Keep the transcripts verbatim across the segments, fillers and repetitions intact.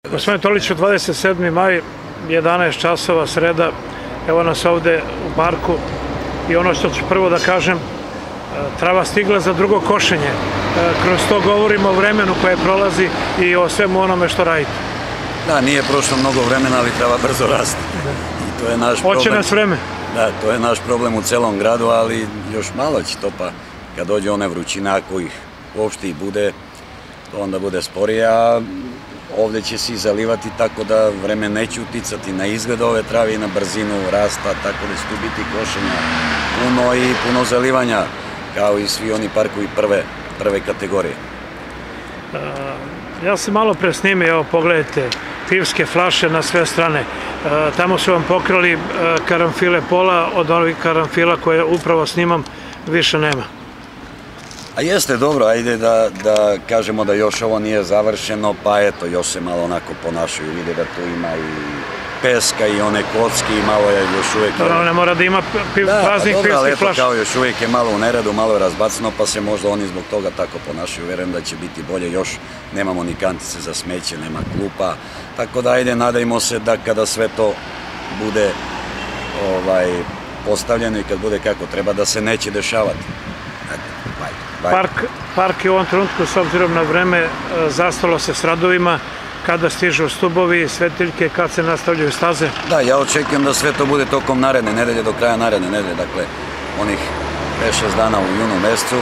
Gospodine Toliću, dvadeset sedmi maj, jedanaest časova, sreda, evo nas ovde u parku i ono što ću prvo da kažem, trava stigla za drugo košenje. Kroz to govorimo o vremenu koje prolazi i o svemu onome što radite. Da, nije prošlo mnogo vremena, ali trava brzo raste. I to je naš problem. Hoće nas vreme. Da, to je naš problem u celom gradu, ali još malo će to, pa kad dođe one vrućina, ako ih uopšte i bude, to onda bude sporije, a ovde će se zalivati tako da vreme neće uticati na izgled ove trave i na brzinu rasta, tako da će tu biti košenja puno i puno zalivanja, kao i svi oni parkovi prve, prve kategorije. Ja sam malo pre snimio, evo pogledajte, pivske flaše na sve strane. Tamo su vam pokrali karanfile pola, od ovih karanfila koje upravo snimam više nema. A jeste dobro, ajde da kažemo da još ovo nije završeno, pa eto, još se malo onako ponašaju, vide da tu ima i peska i one kocki i malo je još uvijek... Dobro, ne mora da ima praznih pivskih flaša. Da, ali eto, kao još uvijek je malo u neredu, malo je razbacano, pa se možda oni zbog toga tako ponašaju. Verujem da će biti bolje, još nemamo ni kantice za smeće, nema klupa, tako da ajde, nadajmo se da kada sve to bude postavljeno i kad bude kako treba, da se neće dešavati. Park je u ovom trenutku, s obzirom na vreme, zastalo se s radovima, kada stižu stubovi, svetiljke, kad se nastavljaju staze? Da, ja očekujem da sve to bude tokom naredne nedelje, do kraja naredne nedelje, dakle, onih pet šest dana u junu mesecu.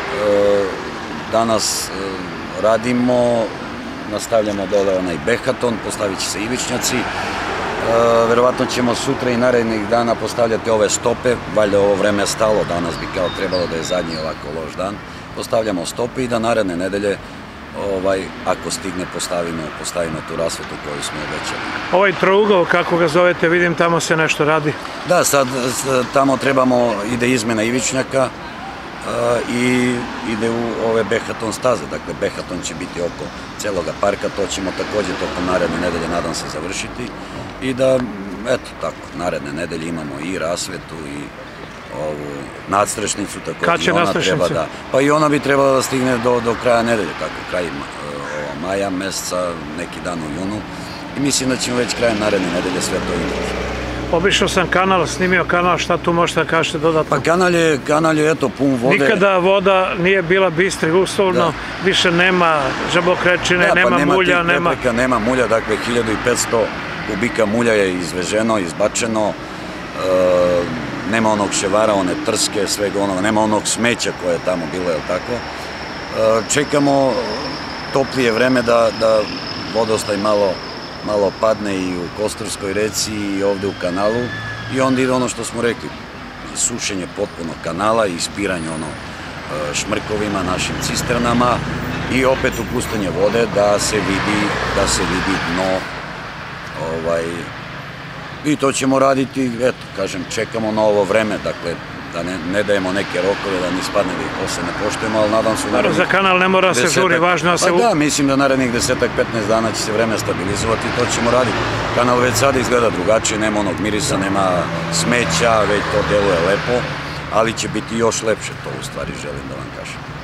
Danas radimo, nastavljamo dole onaj behaton, postavit će se ivičnjaci. Verovatno ćemo sutra i narednih dana postavljati ove stope, valjda ovo vreme je stalo, danas bi kao trebalo da je zadnji ovako loš dan. Postavljamo stope i da naredne nedelje, ako stigne, postavimo tu rasvetu koju smo obećali. Ovaj trougao, kako ga zovete, vidim tamo se nešto radi. Da, sad tamo trebamo, ide izmena ivičnjaka i ide u ove behaton staze, dakle behaton će biti oko celoga parka, to ćemo takođe tokom naredne nedelje, nadam se, završiti i da, eto tako, naredne nedelje imamo i rasvetu i ovu nadstrešnicu, tako i ona treba da... Pa i ona bi trebala da stigne do kraja nedelje, tako, kraj maja meseca, neki dan u junu i mislim da ćemo već krajem naredne nedelje sve to imati. Obišao sam kanal, snimio kanal, šta tu možete da kažete dodatno? Pa kanal je, eto, pun vode. Nikada voda nije bila bistri, uslovno, više nema žabokrečine, nema mulja, nema... Da, pa nema tih prepreka, nema mulja, dakle, hiljadu i petsto kubika mulja je izveženo, izbačeno, nema onog ševara, one trske, svega onoga, nema onog smeća koje je tamo bilo, je li tako? Čekamo toplije vreme da vodostaj malo malo padne i u Kosturskoj reci i ovde u kanalu i onda ide ono što smo rekli, sušenje potpuno kanala i ispiranje ono šmrkovima, našim cisternama i opet upuštanje vode da se vidi, da se vidi dno i to ćemo raditi, eto, kažem, čekamo na ovo vreme, dakle, da ne dajemo neke rokove, da ne ispadne da ih posle ne poštujemo, ali nadam se... Za kanal ne mora se žuri, važno da se... Pa da, mislim da narednih desetak petnaest dana će se vreme stabilizovati i to ćemo raditi. Kanal već sada izgleda drugačije, nema onog mirisa, nema smeća, već to deluje lepo, ali će biti još lepše, to u stvari želim da vam kažem.